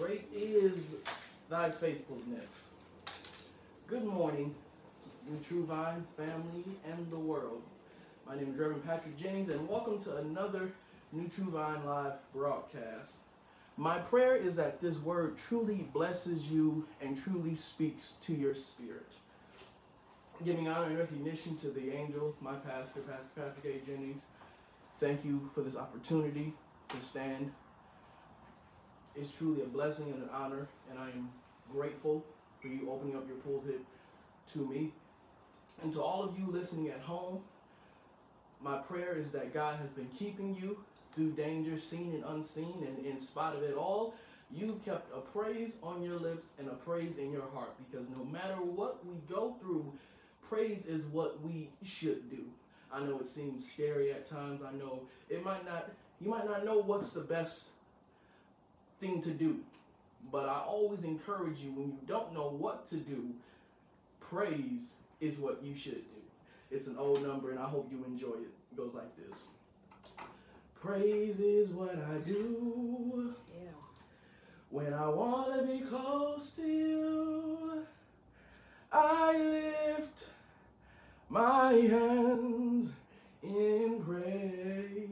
great is thy faithfulness. Good morning, New True Vine family and the world. My name is Reverend Patrick Jennings, and welcome to another New True Vine Live broadcast. My prayer is that this word truly blesses you and truly speaks to your spirit. Giving honor and recognition to the angel, my pastor, Pastor Patrick A. Jennings. Thank you for this opportunity to stand. It's truly a blessing and an honor, and I am grateful for you opening up your pulpit to me. And to all of you listening at home, my prayer is that God has been keeping you through danger seen and unseen, and in spite of it all, you've kept a praise on your lips and a praise in your heart, because no matter what we go through, praise is what we should do. I know it seems scary at times. I know you might not know what's the best thing to do, but I always encourage you, when you don't know what to do, praise is what you should do. It's an old number, and I hope you enjoy it. It goes like this. Praise is what I do when I want to be close to you. I lift my hands in praise.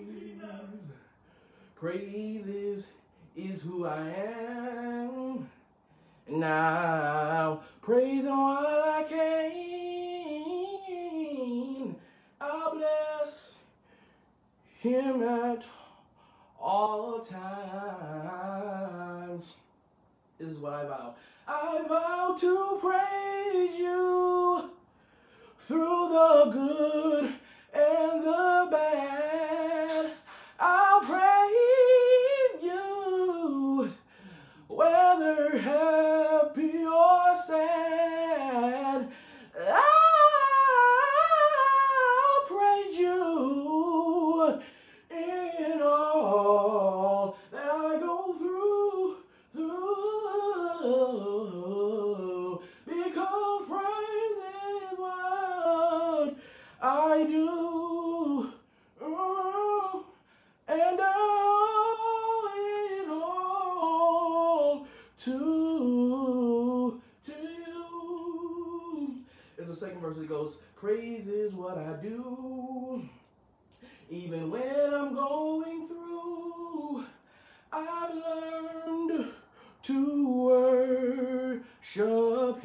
Praise is who I am. Now, praise Him while I can. I'll bless Him at all times. This is what I vow. I vow to praise you through the good and the bad. I'll praise you whether happy or sad. I'll praise you in all that I go through, because praise is what I do, and I owe it all to you. There's a second verse that goes, praise is what I do, even when I'm going through. I've learned to worship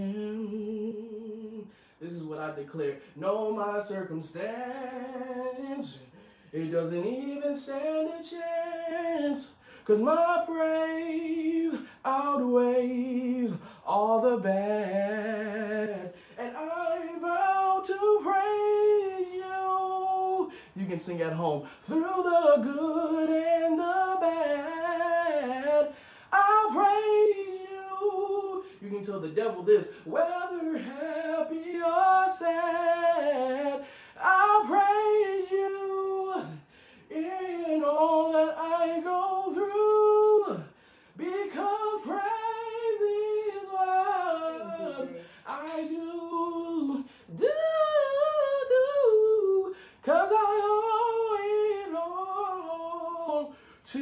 Him. This is what I declare. No, my circumstance, it doesn't even stand a chance, 'cause my praise outweighs all the bad. And I vow to praise you. You can sing at home. Through the good and the bad, I'll praise you. You can tell the devil this. Whether happy or sad, I'll praise you in all that I go through, because praise is what I do, 'cause I owe it all to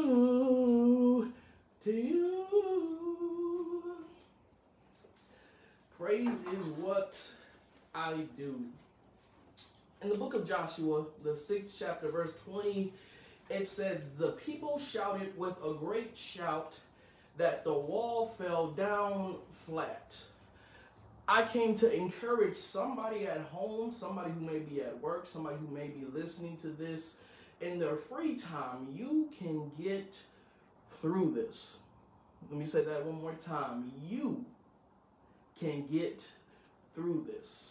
you. Praise is what I do. In the book of Joshua, the 6th chapter, verse 20, it says, the people shouted with a great shout that the wall fell down flat. I came to encourage somebody at home, somebody who may be at work, somebody who may be listening to this. In their free time, you can get through this. Let me say that one more time. You can get through this.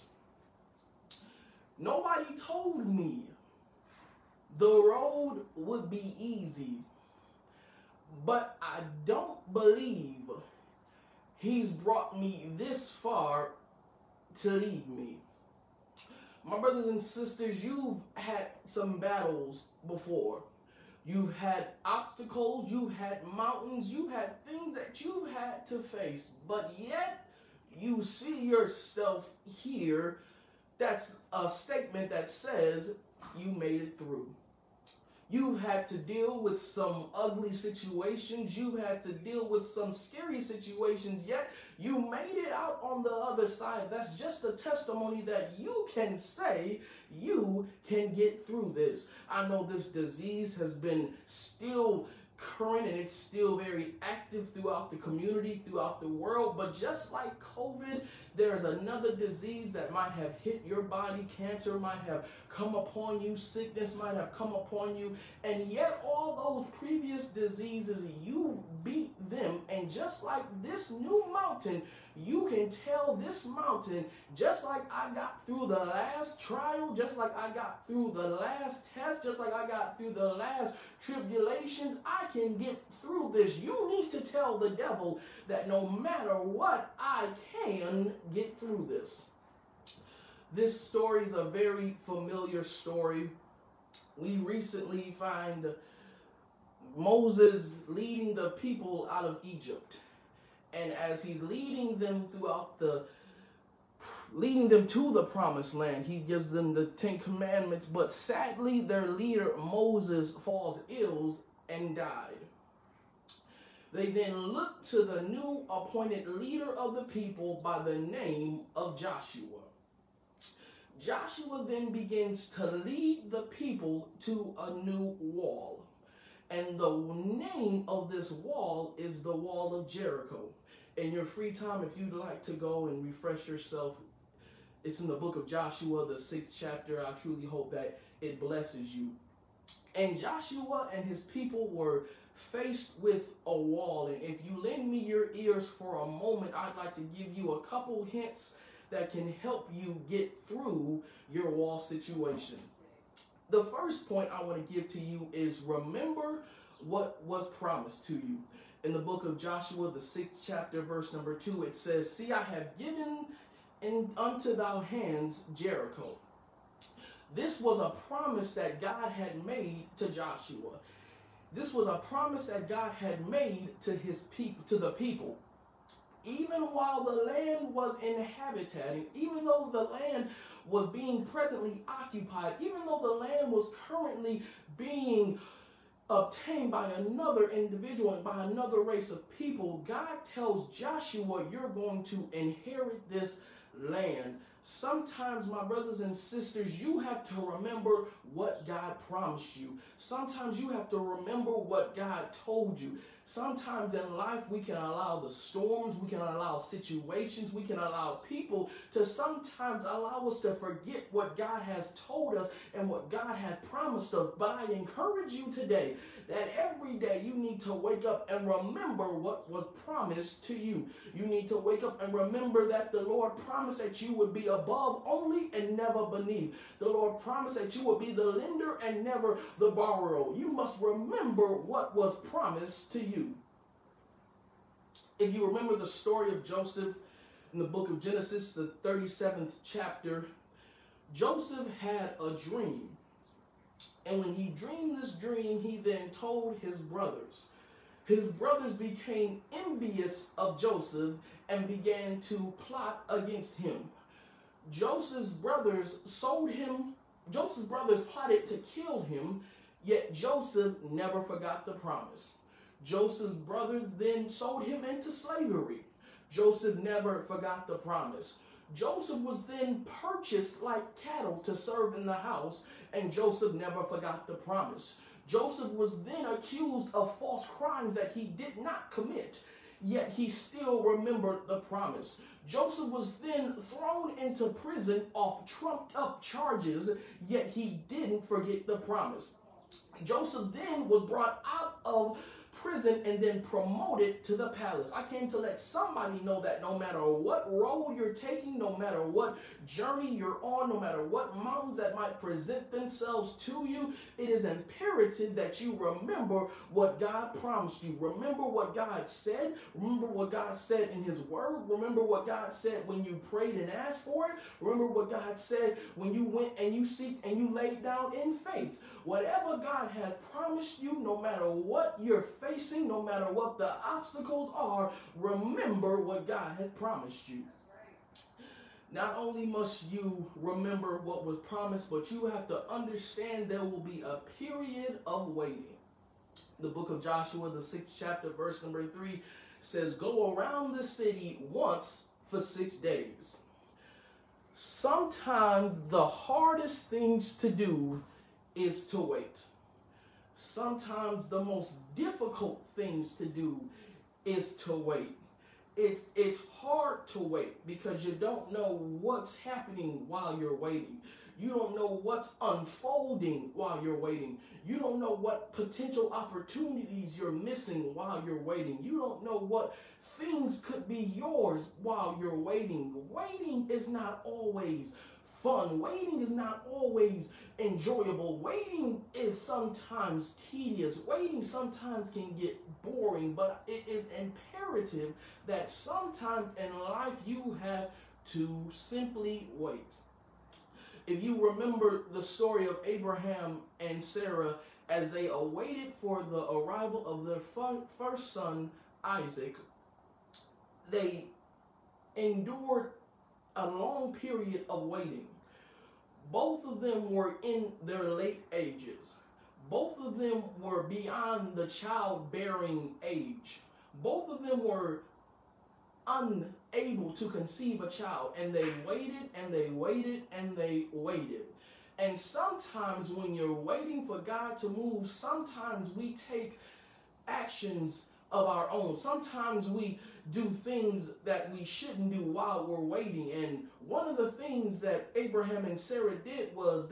Nobody told me the road would be easy, but I don't believe He's brought me this far to leave me. My brothers and sisters, you've had some battles before. You've had obstacles, you've had mountains, you've had things that you've had to face, but yet you see yourself here. That's a statement that says you made it through. You've had to deal with some ugly situations. You've had to deal with some scary situations, yet you made it out on the other side. That's just a testimony that you can say you can get through this. I know this disease has been still current and it's still very active throughout the community, throughout the world. But just like COVID, there's another disease that might have hit your body. Cancer might have come upon you. Sickness might have come upon you. And yet all those previous diseases, you beat them. And just like this new mountain, you can tell this mountain, just like I got through the last trial, just like I got through the last test, just like I got through the last tribulations, I can get through this. You need to tell the devil that no matter what, I can get through this. This story is a very familiar story. We recently find Moses leading the people out of Egypt. And as he's leading them to the promised land, he gives them the 10 commandments. But sadly, their leader, Moses, falls ill and died. They then look to the new appointed leader of the people by the name of Joshua. Joshua then begins to lead the people to a new wall. And the name of this wall is the Wall of Jericho. In your free time, if you'd like to go and refresh yourself, it's in the book of Joshua, the 6th chapter. I truly hope that it blesses you. And Joshua and his people were faced with a wall. And if you lend me your ears for a moment, I'd like to give you a couple hints that can help you get through your wall situation. The first point I want to give to you is remember what was promised to you. In the book of Joshua, the 6th chapter, verse number 2, it says, "See, I have given unto thy hands Jericho." This was a promise that God had made to Joshua. This was a promise that God had made to his people, to the people. Even while the land was inhabited, even though the land was being presently occupied, even though the land was currently being obtained by another individual and by another race of people, God tells Joshua, you're going to inherit this land. Sometimes, my brothers and sisters, you have to remember what God promised you. Sometimes you have to remember what God told you. Sometimes in life we can allow the storms, we can allow situations, we can allow people to sometimes allow us to forget what God has told us and what God had promised us. But I encourage you today that every day you need to wake up and remember what was promised to you. You need to wake up and remember that the Lord promised that you would be above only and never beneath. The Lord promised that you would be the lender and never the borrower. You must remember what was promised to you. If you remember the story of Joseph in the book of Genesis, the 37th chapter, Joseph had a dream. And when he dreamed this dream, he then told his brothers. His brothers became envious of Joseph and began to plot against him. Joseph's brothers plotted to kill him, yet Joseph never forgot the promise. Joseph's brothers then sold him into slavery. Joseph never forgot the promise. Joseph was then purchased like cattle to serve in the house, and Joseph never forgot the promise. Joseph was then accused of false crimes that he did not commit, yet he still remembered the promise. Joseph was then thrown into prison off trumped up charges, yet he didn't forget the promise. Joseph then was brought out of prison and then promoted to the palace. I came to let somebody know that no matter what road you're taking, no matter what journey you're on, no matter what mountains that might present themselves to you, it is imperative that you remember what God promised you. Remember what God said. Remember what God said in his word. Remember what God said when you prayed and asked for it. Remember what God said when you went and you seeked and you laid down in faith. Whatever God had promised you, no matter what you're facing, no matter what the obstacles are, remember what God had promised you. Not only must you remember what was promised, but you have to understand there will be a period of waiting. The book of Joshua, the 6th chapter, verse number 3 says, go around the city once for 6 days. Sometimes the hardest things to do is to wait. Sometimes the most difficult things to do is to wait. It's hard to wait because you don't know what's happening while you're waiting. You don't know what's unfolding while you're waiting. You don't know what potential opportunities you're missing while you're waiting. You don't know what things could be yours while you're waiting. Waiting is not always fun. Waiting is not always enjoyable. Waiting is sometimes tedious. Waiting sometimes can get boring, but it is imperative that sometimes in life you have to simply wait. If you remember the story of Abraham and Sarah as they awaited for the arrival of their first son, Isaac, they endured a long period of waiting. Both of them were in their late ages. Both of them were beyond the childbearing age. Both of them were unable to conceive a child, and they waited and they waited and they waited. And sometimes when you're waiting for God to move, sometimes we take actions of our own. Sometimes we do things that we shouldn't do while we're waiting. And one of the things that Abraham and Sarah did was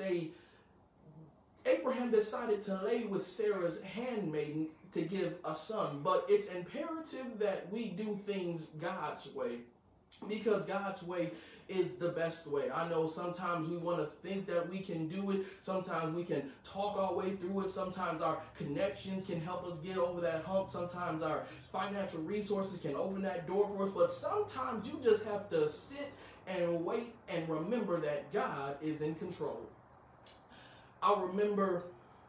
Abraham decided to lay with Sarah's handmaiden to give a son. But it's imperative that we do things God's way, because God's way is the best way. I know sometimes we want to think that we can do it. Sometimes we can talk our way through it. Sometimes our connections can help us get over that hump. Sometimes our financial resources can open that door for us. But sometimes you just have to sit and wait and remember that God is in control. I remember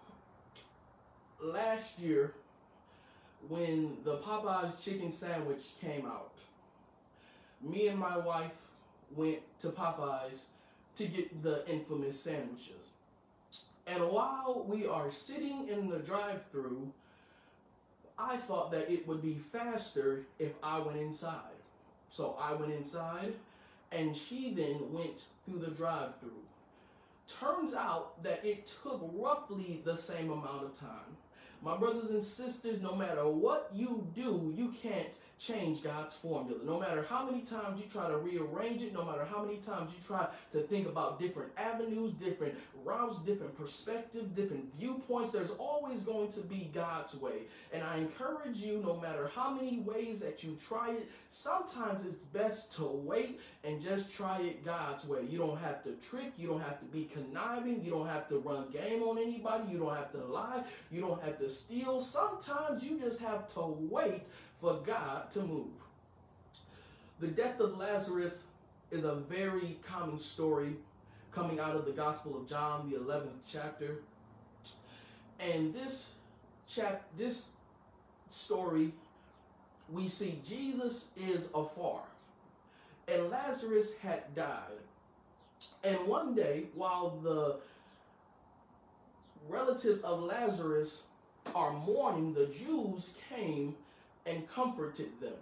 last year when the Popeyes chicken sandwich came out. Me and my wife went to Popeyes to get the infamous sandwiches. And while we are sitting in the drive-thru, I thought that it would be faster if I went inside. So I went inside, and she then went through the drive-thru. Turns out that it took roughly the same amount of time. My brothers and sisters, no matter what you do, you can't change God's formula. No matter how many times you try to rearrange it, no matter how many times you try to think about different avenues, different routes, different perspectives, different viewpoints, there's always going to be God's way. And I encourage you, no matter how many ways that you try it, sometimes it's best to wait and just try it God's way. You don't have to trick, you don't have to be conniving, you don't have to run game on anybody, you don't have to lie, you don't have to steal. Sometimes you just have to wait for God to move. The death of Lazarus is a very common story coming out of the Gospel of John, the 11th chapter. And this story, we see Jesus is afar, and Lazarus had died. And one day, while the relatives of Lazarus are mourning, the Jews came and comforted them.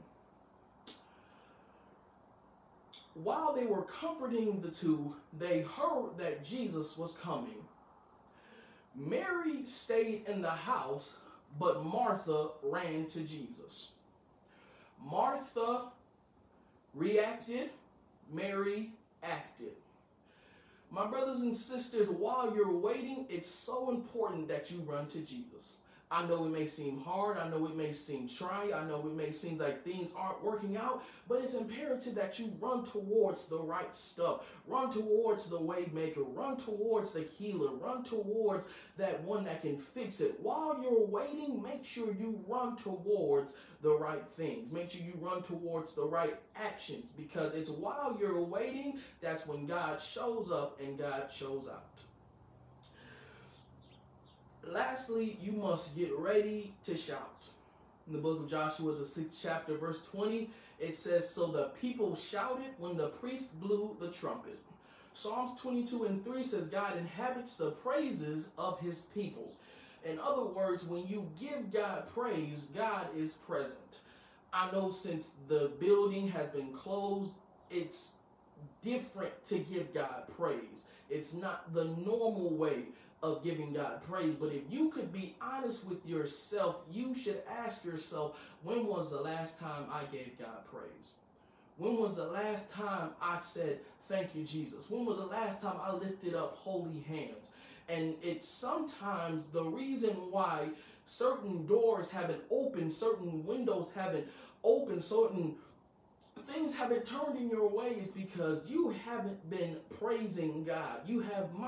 While they were comforting the two, they heard that Jesus was coming. Mary stayed in the house, but Martha ran to Jesus. Martha reacted, Mary acted. My brothers and sisters, while you're waiting, it's so important that you run to Jesus. I know it may seem hard. I know it may seem trying. I know it may seem like things aren't working out, but it's imperative that you run towards the right stuff. Run towards the way maker. Run towards the healer. Run towards that one that can fix it. While you're waiting, make sure you run towards the right things. Make sure you run towards the right actions, because it's while you're waiting that's when God shows up and God shows out. Lastly, you must get ready to shout. In the book of Joshua, the 6th chapter, verse 20, it says, "So the people shouted when the priest blew the trumpet." Psalms 22:3 says, "God inhabits the praises of his people." In other words, when you give God praise, God is present. I know since the building has been closed, it's different to give God praise. It's not the normal way of giving God praise. But if you could be honest with yourself, you should ask yourself, when was the last time I gave God praise? When was the last time I said, "Thank you, Jesus"? When was the last time I lifted up holy hands? And it's sometimes the reason why certain doors haven't opened, certain windows haven't opened, certain things haven't turned in your way is because you haven't been praising God. You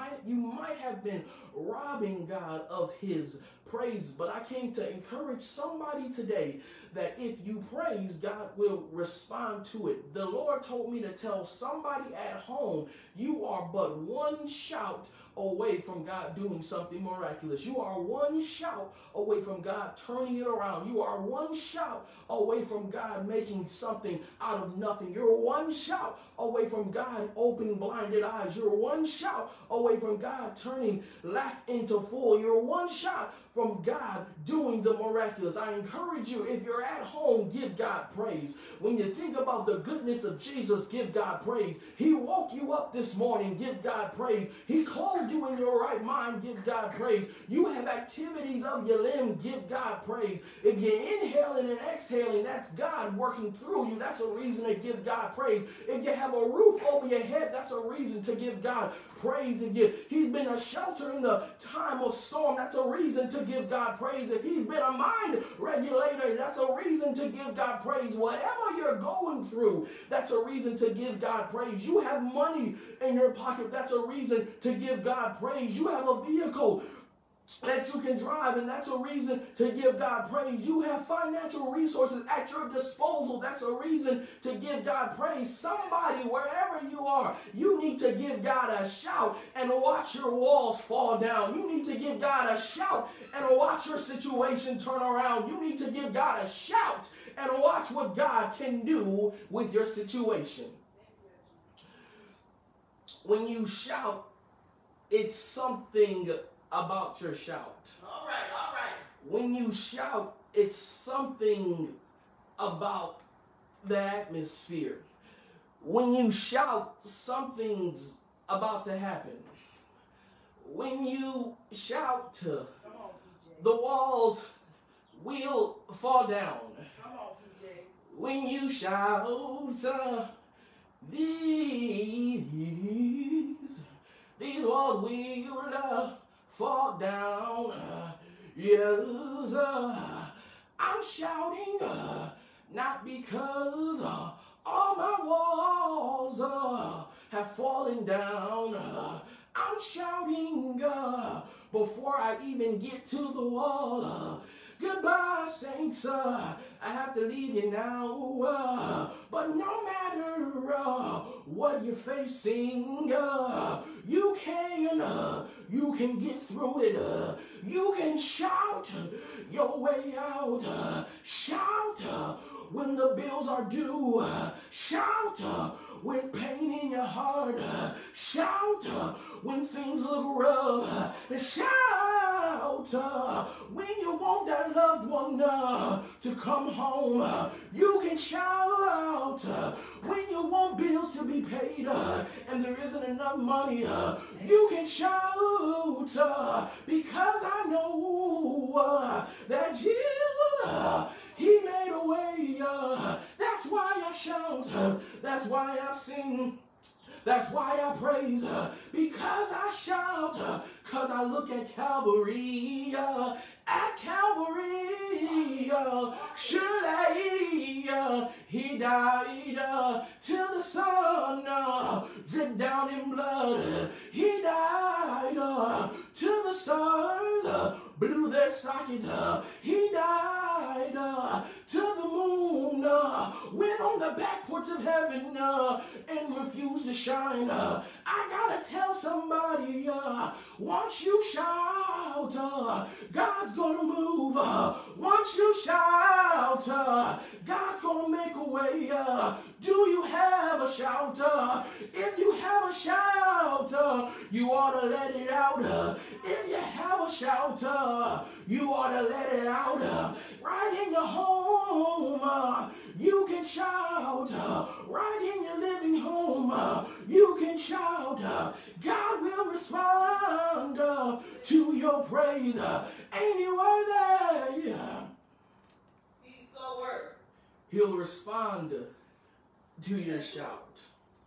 might have been robbing God of his praise. But I came to encourage somebody today that if you praise, God will respond to it. The Lord told me to tell somebody at home, you are but one shout away from God doing something miraculous. You are one shout away from God turning it around. You are one shout away from God making something out of nothing. You're one shout away from God opening blinded eyes. You're one shout away from God turning lack into full. You're one shout from God doing the miraculous. I encourage you, if you're at home, give God praise. When you think about the goodness of Jesus, give God praise. He woke you up this morning, give God praise. He clothed you in your right mind, give God praise. You have activities of your limb, give God praise. If you're inhaling and exhaling, that's God working through you. That's a reason to give God praise. If you have a roof over your head, that's a reason to give God praise. If he's been a shelter in the time of storm, that's a reason to give God praise. If he's been a mind regulator, that's a reason to give God praise. Whatever you're going through, that's a reason to give God praise. You have money in your pocket, that's a reason to give God praise. You have a vehicle that you can drive, and that's a reason to give God praise. You have financial resources at your disposal, that's a reason to give God praise. Somebody, wherever you are, you need to give God a shout and watch your walls fall down. You need to give God a shout and watch your situation turn around. You need to give God a shout and watch what God can do with your situation. When you shout, it's something about your shout. All right, all right. When you shout, it's something about the atmosphere. When you shout, something's about to happen. When you shout, the walls will fall down. Come on, PJ. When you shout, these walls will fall down. Yes, I'm shouting not because all my walls have fallen down. I'm shouting before I even get to the wall. Goodbye, saints, I have to leave you now. But no matter what you're facing, you can get through it. You can shout your way out. Shout when the bills are due. Shout with pain in your heart. Shout when things look rough. Shout when you want that loved one to come home. You can shout when you want bills to be paid and there isn't enough money. You can shout because I know that Jesus, he made a way. That's why I shout. That's why I sing. That's why I praise, because I shout, because I look at Calvary, surely he died till the sun dripped down in blood. He died till the stars blew their socket. He died till the moon went on the back porch of heaven and refuse to shine. I gotta tell somebody, once you shout, God's gonna move. Once you shout, God's gonna make a way. Do you have a shout? If you have a shout, you ought to let it out. If you have a shout, you ought to let it out. Right in your home, you can shout. Right in your living home, you can shout. God will respond to your praise. Ain't He worthy? He's so worthy. He'll respond to your shout.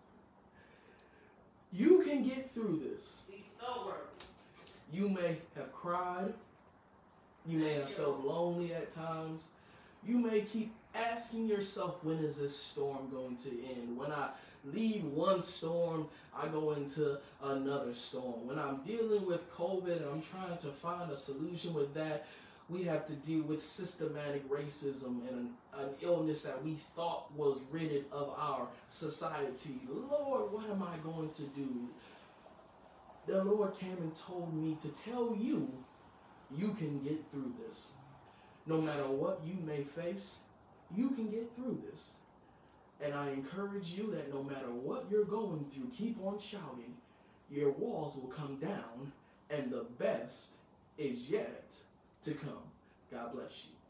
You can get through this. He's so worthy. You may have cried. You may have felt lonely at times. You may keep asking yourself, when is this storm going to end? When I leave one storm, I go into another storm. When I'm dealing with COVID and I'm trying to find a solution with that, we have to deal with systematic racism and an illness that we thought was rid of our society. Lord, what am I going to do? The Lord came and told me to tell you, you can get through this. No matter what you may face, you can get through this. And I encourage you that no matter what you're going through, keep on shouting. Your walls will come down, and the best is yet to come. God bless you.